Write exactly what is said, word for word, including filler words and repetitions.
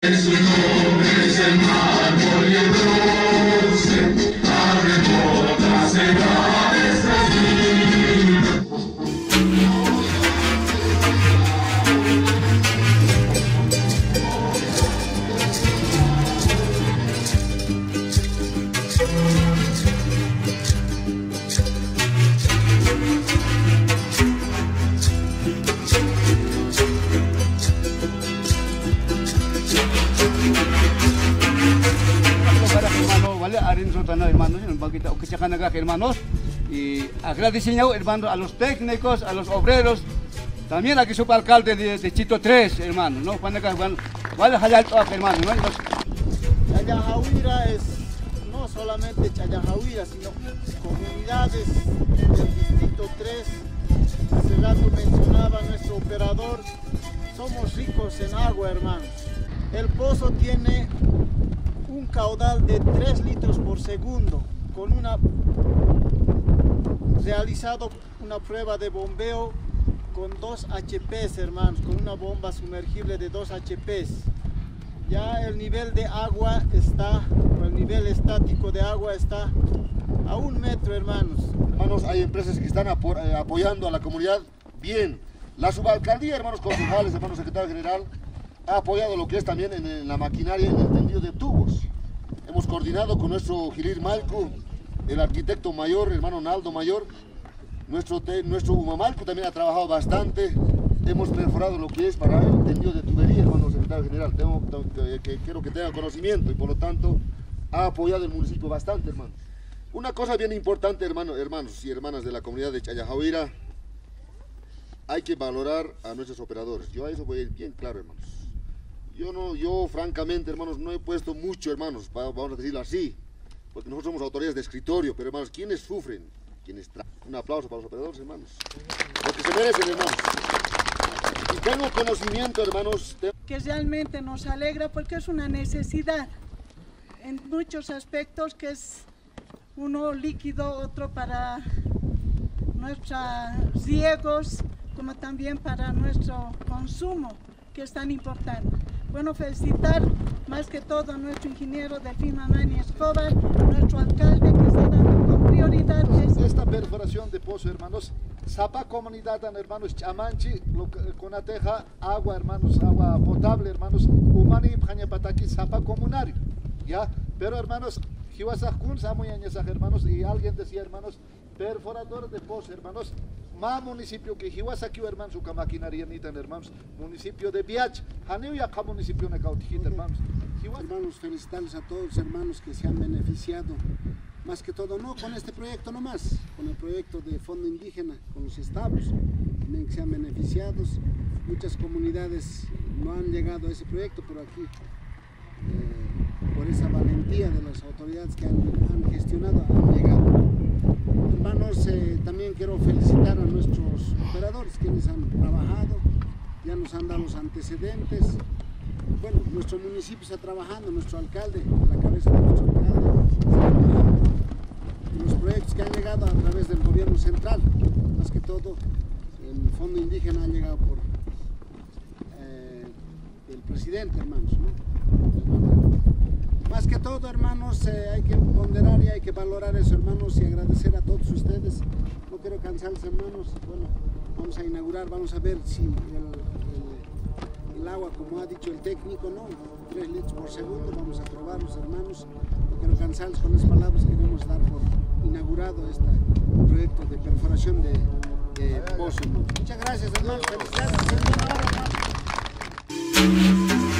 Su nombre es el mármol y el bronce, arrebota será nuestras vidas. Hermanos, hermanos, y agradeciendo, hermanos, a los técnicos, a los obreros, también aquí subalcalde de, de Chito tres, hermanos, ¿no? Cuando vale hallar todo, hermanos, ¿no? Chayajahuira es no solamente Chayajahuira, sino comunidades del distrito tres. Hace rato mencionaba nuestro operador, somos ricos en agua, hermanos. El pozo tiene un caudal de tres litros por segundo, con una realizado una prueba de bombeo con dos H Pes, hermanos, con una bomba sumergible de dos H Pes. Ya el nivel de agua está, o el nivel estático de agua está a un metro, hermanos. Hermanos, hay empresas que están apo eh, apoyando a la comunidad bien. La subalcaldía, hermanos concejales, hermanos secretario general, ha apoyado lo que es también en, en la maquinaria, en el tendido de tubos. Hemos coordinado con nuestro Gilir Malco, el arquitecto mayor, hermano Naldo Mayor. Nuestro, te, nuestro Umamalco también ha trabajado bastante. Hemos perforado lo que es para el tendido de tubería, hermano secretario general. Tengo, que, que, quiero que tengan conocimiento y por lo tanto ha apoyado el municipio bastante, hermano. Una cosa bien importante, hermano, hermanos y hermanas de la comunidad de Chayajahuira, hay que valorar a nuestros operadores. Yo a eso voy a ir bien claro, hermanos. Yo, no, yo francamente, hermanos, no he puesto mucho, hermanos, vamos a decirlo así, porque nosotros somos autoridades de escritorio, pero hermanos, ¿quiénes sufren? ¿Quiénes traen? Un aplauso para los operadores, hermanos. Porque se merecen, hermanos. Y tengo conocimiento, hermanos. De... Que realmente nos alegra porque es una necesidad en muchos aspectos, que es uno líquido, otro para nuestros riegos, como también para nuestro consumo, que es tan importante. Bueno, felicitar más que todo a nuestro ingeniero Delfín Mamani Escobar, nuestro alcalde, que está dando con prioridad esta perforación de pozo, hermanos. Zapa comunidad, hermanos, Chamanchi, con ateja, agua, hermanos, agua potable, hermanos, Umani, Pañapataki, Zapa comunario, ¿ya? Pero, hermanos, Jiwasakun, Samuyañezaj, hermanos, y alguien decía, hermanos, perforador de pozo, hermanos, más municipio que Jiwasaki, hermanos, su maquinaria ni tan, hermanos, municipio de Biach, Haneu ya municipio de Cautijita, hermanos. Hermanos, felicitarles a todos los hermanos que se han beneficiado, más que todo, no con este proyecto nomás, con el proyecto de Fondo Indígena, con los establos, también que se han beneficiado. Muchas comunidades no han llegado a ese proyecto, pero aquí, eh, por esa valentía de las autoridades que han, han gestionado, han llegado. Hermanos, eh, también quiero felicitar a nuestros operadores, quienes han trabajado, ya nos han dado los antecedentes. Bueno, nuestro municipio está trabajando, nuestro alcalde, a la cabeza de nuestro alcalde, está trabajando. Y los proyectos que han llegado a través del gobierno central, más que todo, el Fondo Indígena ha llegado por eh, el presidente, hermanos, ¿no? Más que todo, hermanos, eh, hay que ponderar y hay que valorar eso, hermanos, y agradecer a todos ustedes. No quiero cansarles, hermanos. Bueno, vamos a inaugurar, vamos a ver si el, el, el agua, como ha dicho el técnico, ¿no? tres litros por segundo, vamos a probarlos, hermanos. No quiero cansarles con las palabras, queremos dar por inaugurado este proyecto de perforación de, de pozo, hermanos. Muchas gracias, hermanos. Felicidades.